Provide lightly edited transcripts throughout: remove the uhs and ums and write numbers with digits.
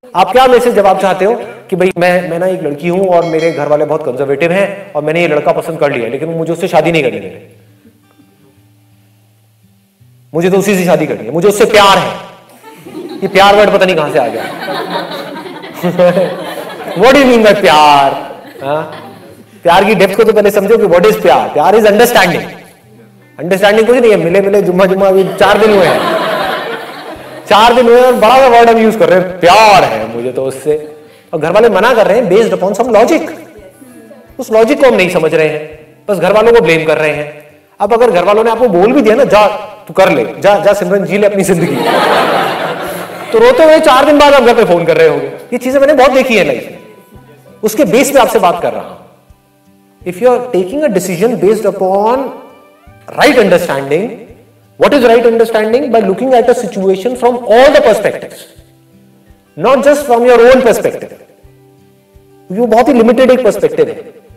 आप क्या मैसेज जवाब चाहते हो कि भाई मैं ना एक लड़की हूं और मेरे घर वाले बहुत कंजर्वेटिव हैं और मैंने ये लड़का पसंद कर लिया, लेकिन मुझे उससे शादी नहीं करनी है, मुझे तो उसी से शादी करनी है, मुझे उससे प्यार है। ये प्यार वर्ड पता नहीं कहां से आ गया। What do you mean by प्यार? प्यार की डेप्थ को तो पहले समझो कि व्हाट इज प्यार। प्यार इज अंडरस्टैंडिंग। अंडरस्टैंडिंग कुछ नहीं है, मिले मिले जुम्मा जुम्मा अभी 4 दिन हुए हैं, 4 दिन हुए और बड़ा सा वर्ड हम यूज कर रहे हैं, प्यार है मुझे तो उससे। और घर वाले मना कर रहे हैं बेस्ड अपॉन सम लॉजिक। उस लॉजिक को हम नहीं समझ रहे हैं, बस घर वालों को ब्लेम कर रहे हैं। अब अगर घर वालों ने आपको बोल भी दिया ना, जा तू कर ले, जा जा सिमरन जी ले अपनी जिंदगी, तो रोते हुए 4 दिन बाद आप घर पे फोन कर रहे होगे। ये चीजें मैंने बहुत देखी है लाइफ में, उसके बेस पे आपसे बात कर रहा हूं। If you are taking a decision based upon right understanding, what is right understanding? By looking at a situation from all the perspectives, not just from your own perspective. वो बहुत ही लिमिटेड एक perspective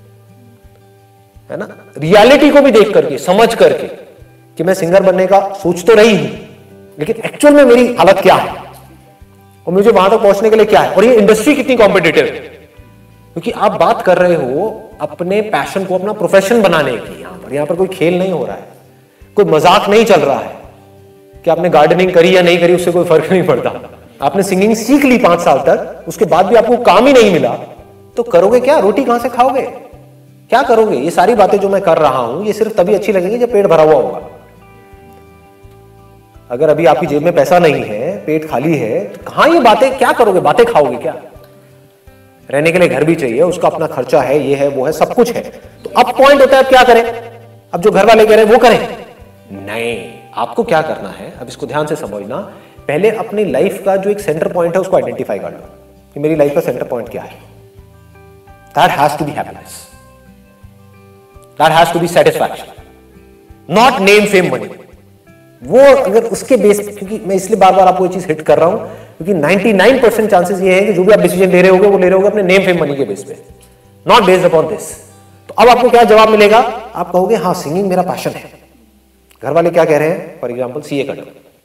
है ना। Reality को भी देख करके, समझ करके कि मैं सिंगर बनने का सोच तो रही हूं, लेकिन एक्चुअल में मेरी हालत क्या है और मुझे वहां तक पहुंचने के लिए क्या है, और ये इंडस्ट्री कितनी कॉम्पिटिटिव है। क्योंकि आप बात कर रहे हो अपने पैशन को अपना प्रोफेशन बनाने की। यहां पर कोई खेल नहीं हो रहा है, कोई मजाक नहीं चल रहा है कि आपने गार्डनिंग करी या नहीं करी, उससे कोई फर्क नहीं पड़ता। आपने सिंगिंग सीख ली 5 साल तक, उसके बाद भी आपको काम ही नहीं मिला, तो करोगे क्या? रोटी कहां से खाओगे? क्या करोगे? ये सारी बातें जो मैं कर रहा हूं ये सिर्फ तभी अच्छी लगेंगी जब पेट भरा हुआ होगा। अगर अभी आपकी जेब में पैसा नहीं है, पेट खाली है, तो कहां ये बातें, क्या करोगे? बातें खाओगे क्या? रहने के लिए घर भी चाहिए, उसका अपना खर्चा है, ये है वो है, सब कुछ है। तो अब पॉइंट होता है अब क्या करें? अब जो घर वाले कह रहे हैं वो करें? नहीं, आपको क्या करना है, अब इसको ध्यान से समझना। पहले अपनी लाइफ का जो एक सेंटर पॉइंट है उसको आइडेंटिफाई कर लो कि मेरी लाइफ का सेंटर पॉइंट क्या है। That has to be happiness, that has to be satisfaction, not name fame money. वो अगर उसके बेस, क्योंकि मैं इसलिए बार बार आपको ये चीज हिट कर रहा हूं क्योंकि 99% चांसेस ये है कि जो भी आप डिसीजन ले रहे होगे वो ले रहे होगे अपने नेम फेम मनी के बेस पे, नॉट बेस्ड अपॉन दिस। तो अब आपको क्या जवाब मिलेगा? आप कहोगे हाँ सिंगिंग मेरा पैशन है। घर वाले क्या कह रहे हैं? फॉर एग्जांपल सीए कर लो।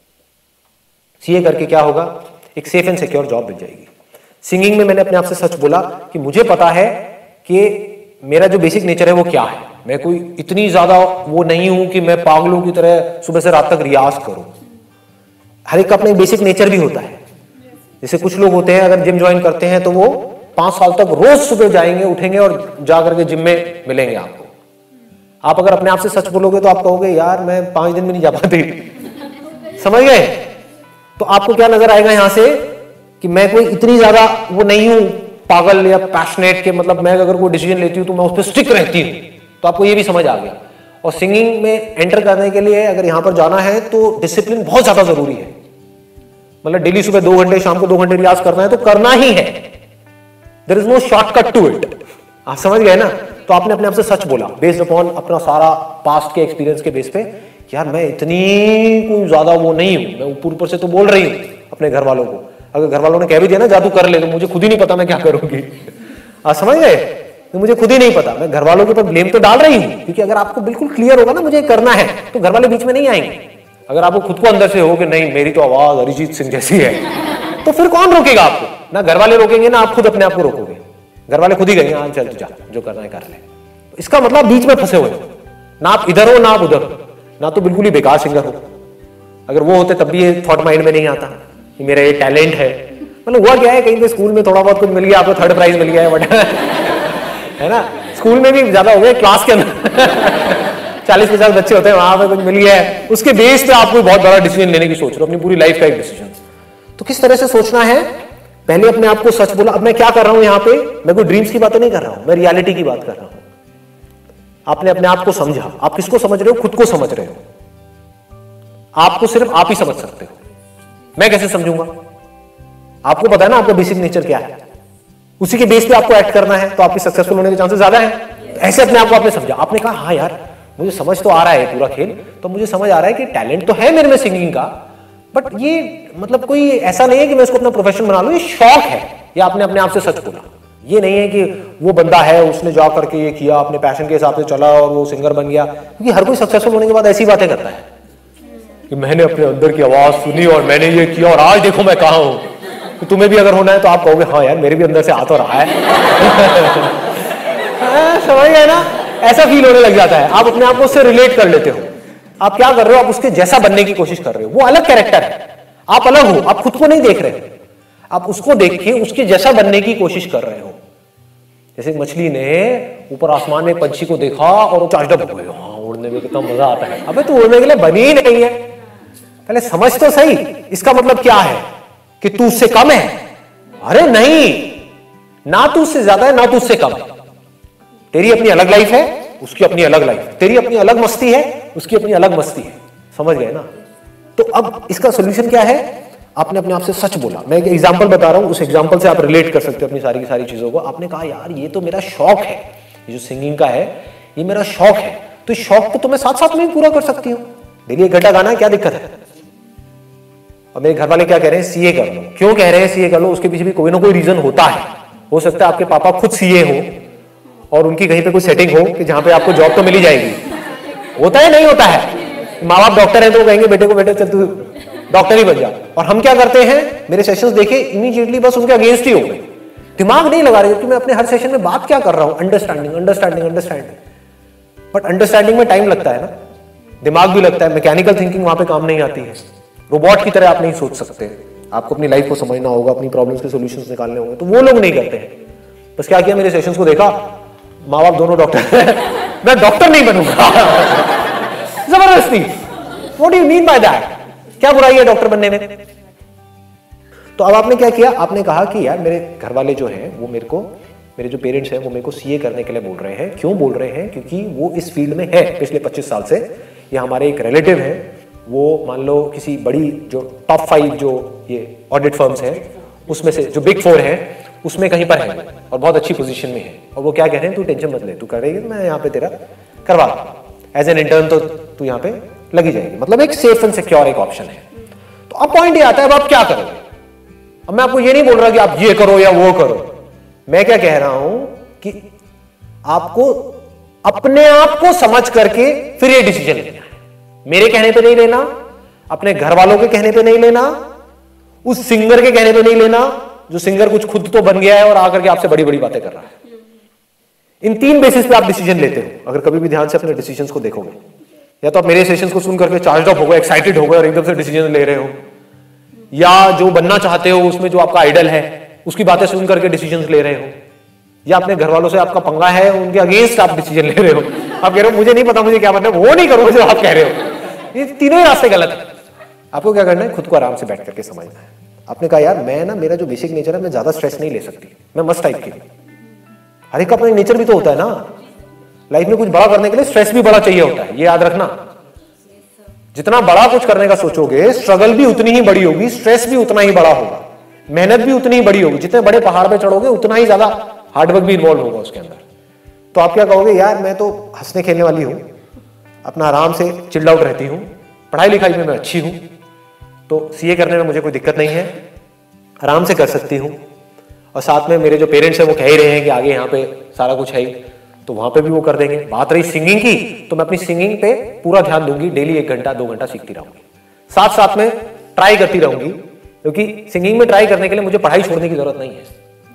सीए करके क्या होगा? एक सेफ एंड सिक्योर जॉब मिल जाएगी। सिंगिंग में मैंने अपने आप से सच बोला कि मुझे पता है कि मेरा जो बेसिक नेचर है वो क्या है। मैं कोई इतनी ज्यादा वो नहीं हूं कि मैं पागलों की तरह सुबह से रात तक रियाज करूं। हर एक का अपना बेसिक नेचर भी होता है। जैसे कुछ लोग होते हैं अगर जिम ज्वाइन करते हैं तो वो 5 साल तक रोज सुबह जाएंगे, उठेंगे और जा करके जिम में मिलेंगे आपको। आप अगर अपने आप से सच बोलोगे तो आप कहोगे यार मैं 5 दिन में नहीं जा पाती। समझ गए? तो आपको क्या नजर आएगा यहां से कि मैं कोई इतनी ज्यादा वो नहीं हूं पागल या पैशनेट के, मतलब मैं अगर कोई डिसीजन लेती हूं तो मैं उस पर स्टिक रहती हूं। तो आपको ये भी समझ आ गया। और सिंगिंग में एंटर करने के लिए अगर यहां पर जाना है तो डिसिप्लिन बहुत ज्यादा जरूरी है। मतलब डेली सुबह 2 घंटे, शाम को 2 घंटे रियाज करना है तो करना ही है। There is no shortcut to it. आप समझ गए ना? तो आपने अपने आप से सच बोला बेस्ड अपॉन अपना सारा पास्ट के एक्सपीरियंस के बेस पे। यार मैं इतनी कोई ज्यादा वो नहीं हूं, मैं ऊपर से तो बोल रही हूं अपने घर वालों को। अगर घर वालों ने कह भी दिया ना जा तू कर ले, तो मुझे खुद ही नहीं पता मैं क्या करूंगी। आप समझ गए? तो मुझे खुद ही नहीं पता, मैं घर वालों के ऊपर ब्लेम तो डाल रही हूं। क्योंकि अगर आपको बिल्कुल क्लियर होगा ना मुझे करना है तो घर वाले बीच में नहीं आएंगे। अगर आपको खुद को अंदर से हो कि नहीं मेरी तो आवाज अरिजीत सिंह जैसी है, तो फिर कौन रोकेगा आपको? ना घर वाले रोकेंगे ना आप खुद अपने आप को रोकोगे। घर वाले खुद ही कहेंगे हाँ चल तू जा, जो करना है कर ले। इसका मतलब बीच में फंसे हुए, ना आप इधर हो ना आप उधर हो, ना तो बिल्कुल ही बेकार सिंगर हो। अगर वो होते तब भी ये थॉट माइंड में नहीं आता कि मेरा ये टैलेंट है। मतलब हुआ क्या है, कहीं पे स्कूल में थोड़ा बहुत कुछ मिल गया, आपको 3rd प्राइज मिल गया है, बट है ना, स्कूल में भी ज्यादा हो गया, क्लास के अंदर 40-50 बच्चे होते हैं, वहां पे कुछ मिल गया है, उसके बेस पे आप कोई बहुत बड़ा डिसीजन लेने की सोच रहे हो, अपनी पूरी लाइफ का एक डिसीजन। तो किस तरह से सोचना है? पहले अपने आप को सच बोला। अब मैं क्या कर रहा हूं यहां पे? मैं कोई ड्रीम्स की बातें नहीं कर रहा हूं, मैं रियलिटी की बात कर रहा हूं। आपने अपने आप को समझा। आप किसको समझ रहे हो? खुद को समझ रहे हो। आपको सिर्फ आप ही समझ सकते हो, मैं कैसे समझूंगा? आपको पता है ना आपका बेसिक नेचर क्या है, उसी के बेस पे आपको एक्ट करना है, तो आपके सक्सेसफुल होने के चांसेस ज्यादा है। ऐसे अपने आप को आपने समझा, आपने कहा हाँ यार मुझे समझ तो आ रहा है पूरा खेल, तो मुझे समझ आ रहा है कि टैलेंट तो है मेरे में सिंगिंग का, बट ये मतलब कोई ऐसा नहीं है कि मैं इसको अपना प्रोफेशन बना लूं, ये शौक है। ये आपने अपने आप से सच बोला। ये नहीं है कि वो बंदा है उसने जा करके ये किया, अपने पैशन के हिसाब से चला और वो सिंगर बन गया। क्योंकि हर कोई सक्सेसफुल होने के बाद ऐसी बातें करता है कि मैंने अपने अंदर की आवाज सुनी और मैंने ये किया और आज देखो मैं कहां हूं। तो तुम्हें भी अगर होना है तो आप कहोगे हाँ यार मेरे भी अंदर से आ तो रहा है। समझ गए ना, ऐसा फील होने लग जाता है, आप अपने आप को उससे रिलेट कर लेते हो। आप क्या कर रहे हो, आप उसके जैसा बनने की कोशिश कर रहे हो। वो अलग कैरेक्टर है, आप अलग हो, आप खुद को नहीं देख रहे, आप उसको देख के उसके जैसा बनने की कोशिश कर रहे हो। जैसे मछली ने ऊपर आसमान में पंछी को देखा और वो चार्जड हो गई, हाँ उड़ने में कितना मजा आता है। अबे तू उड़ने के लिए बनी ही नहीं है, पहले समझ तो सही इसका मतलब क्या है कि तू उससे कम है। अरे नहीं, ना तू उससे ज्यादा है ना तू उससे कम है। तेरी अपनी अलग लाइफ है, उसकी अपनी अलग लाइफ है। तेरी अपनी अलग मस्ती है, उसकी अपनी अलग मस्ती है। समझ गए ना। तो अब इसका सोल्यूशन क्या है, आपने अपने आप से सच बोला। मैं एक एग्जांपल बता रहा हूं, उस एग्जांपल से आप रिलेट कर सकते हो अपनी सारी की सारी चीजों को। आपने कहा यार ये तो मेरा शौक है, ये जो सिंगिंग का है ये मेरा शौक है, तो इस शौक को तो मैं साथ साथ में भी पूरा कर सकती हूँ। डेली 1 घंटा गाना है, क्या दिक्कत है। और मेरे घर वाले क्या कह रहे हैं, सीए कर लो। क्यों कह रहे हैं सीए कर लो, उसके पीछे भी कोई ना कोई रीजन होता है। हो सकता है आपके पापा खुद सीए हो और उनकी कहीं पे कोई सेटिंग हो कि जहां पे आपको जॉब तो मिल ही जाएगी। होता है नहीं होता है। माँ बाप डॉक्टर है तो कहेंगे बेटे को बेटे चल तू डॉक्टर ही बन जा। और हम क्या करते हैं, मेरे सेशंस देखे इमीडिएटली बस उनके अगेंस्ट ही हो गए, दिमाग नहीं लगा रहे कि मैं अपने हर सेशन में बात क्या कर रहा हूं। Understanding understanding understanding, but understanding में टाइम लगता है ना, दिमाग भी लगता है। मैकेनिकल थिंकिंग वहां पे काम नहीं आती है। रोबोट की तरह आप नहीं सोच सकते, आपको अपनी लाइफ को समझना होगा, अपनी प्रॉब्लम्स के सॉल्यूशंस निकालने होंगे। तो वो लोग नहीं करते हैं। बस क्या किया, मेरे सेशंस को देखा, माँ बाप दोनों डॉक्टर मैं डॉक्टर नहीं बनूंगा जबरदस्ती। What do you mean by that, क्या बुराई है डॉक्टर बनने में। तो अब आपने क्या किया, आपने कहा कि यार मेरे घर वाले जो हैं वो मेरे को, मेरे जो पेरेंट्स हैं वो मेरे को सीए करने के लिए बोल रहे हैं। क्यों बोल रहे हैं, क्योंकि वो इस फील्ड में है पिछले 25 साल से, या हमारे एक रिलेटिव है वो मान लो किसी बड़ी जो टॉप 5 जो ये ऑडिट फर्म्स हैं उसमें से, जो बिग 4 है उसमें कहीं पर है और बहुत अच्छी पोजीशन में है। और वो क्या कह रहे हैं, तू टेंशन मत ले, तू करेगी मैं यहाँ पे तेरा करवा एज एन इंटर्न, तो तू यहाँ पे लगी जाएगी। मतलब एक सेफ एंड सिक्योर एक ऑप्शन है। तो अब पॉइंट ये आता है, अब आप क्या करोगे। अब मैं आपको ये नहीं बोल रहा कि आप ये करो या वो करो, मैं क्या कह रहा हूं कि आपको अपने आप को समझ करके फिर ये डिसीजन लेना है। मेरे कहने पे नहीं लेना, अपने घर वालों के कहने पे नहीं लेना, उस सिंगर के कहने पे नहीं लेना जो सिंगर कुछ खुद तो बन गया है और आकर के आपसे बड़ी बड़ी बातें कर रहा है। इन 3 बेसिस पे आप डिसीजन लेते हो। अगर कभी भी ध्यान से अपने डिसीजंस को देखोगे, या तो आप मेरे सेशंस को सुन करके चार्ज अप हो गए, एक्साइटेड हो गए और एकदम से डिसीजन ले रहे हो, या जो बनना चाहते हो उसमें जो आपका आइडल है उसकी बातें सुन करके डिसीजंस ले रहे हो, या अपने घर वालों से आपका पंगा है उनके अगेंस्ट आप डिसीजन ले रहे हो। आप कह रहे हो मुझे नहीं पता मुझे क्या बनना है, वो नहीं करोगे जो आप कह रहे हो। ये तीनों ही रास्ते गलत है। आपको क्या करना है, खुद को आराम से बैठ करके समझना है। आपने कहा यार मैं ना, मेरा जो बेसिक नेचर है मैं ज्यादा स्ट्रेस नहीं ले सकती, मैं मस्त टाइप की। हर एक का अपना नेचर भी तो होता है ना। लाइफ में कुछ बड़ा करने के लिए स्ट्रेस भी बड़ा चाहिए होता है, ये याद रखना। जितना बड़ा कुछ करने का सोचोगे स्ट्रगल भी उतनी ही बड़ी होगी, स्ट्रेस भी उतना ही बड़ा होगा, मेहनत भी उतनी ही बड़ी होगी। जितने बड़े पहाड़ पे चढ़ोगे उतना ही ज्यादा हार्डवर्क भी इन्वॉल्व होगा उसके अंदर। तो आप क्या कहोगे, यार मैं तो हंसने खेलने वाली हूं, अपना आराम से चिल्ड आउट रहती हूं, पढ़ाई लिखाई में मैं अच्छी हूं, तो सीए करने में मुझे कोई दिक्कत नहीं है, आराम से कर सकती हूं। और साथ में मेरे जो पेरेंट्स हैं वो कह ही रहे हैं कि आगे यहाँ पे सारा कुछ है ही, तो वहां पे भी वो कर देंगे। बात रही सिंगिंग की, तो मैं अपनी सिंगिंग पे पूरा ध्यान दूंगी, डेली 1 घंटा 2 घंटा सीखती रहूंगी, साथ साथ में ट्राई करती रहूंगी, क्योंकि सिंगिंग में ट्राई करने के लिए मुझे पढ़ाई छोड़ने की जरूरत नहीं है।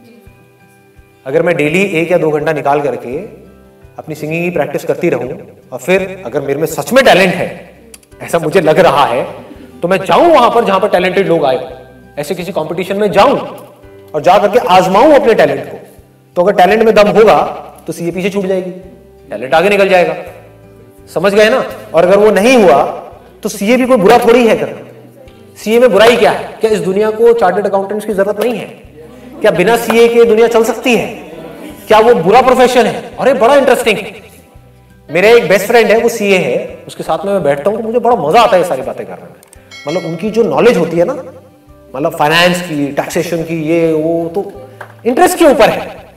अगर मैं डेली 1 या 2 घंटा निकाल करके अपनी सिंगिंग की प्रैक्टिस करती रहूं, और फिर अगर मेरे में सच में टैलेंट है, ऐसा मुझे लग रहा है, तो मैं जाऊं वहां पर जहां पर टैलेंटेड लोग आए, ऐसे किसी कंपटीशन में जाऊं और जा करके आजमाऊं अपने टैलेंट को। तो अगर टैलेंट में दम होगा तो सीए पीछे छूट जाएगी, टैलेंट आगे निकल जाएगा। समझ गए ना। और अगर वो नहीं हुआ तो सीए भी कोई बुरा थोड़ी है करना। सीए में बुराई क्या है, क्या इस दुनिया को चार्टर्ड अकाउंटेंट्स की जरूरत नहीं है? क्या बिना सीए के दुनिया चल सकती है? क्या वो बुरा प्रोफेशन है? अरे बड़ा इंटरेस्टिंग है। मेरे एक बेस्ट फ्रेंड है, वो सीए है, उसके साथ में मैं बैठता हूं तो मुझे बड़ा मजा आता है ये सारी बातें करने में। मतलब उनकी जो नॉलेज होती है ना, मतलब फाइनेंस की, टैक्सेशन की, ये वो तो इंटरेस्ट के ऊपर है।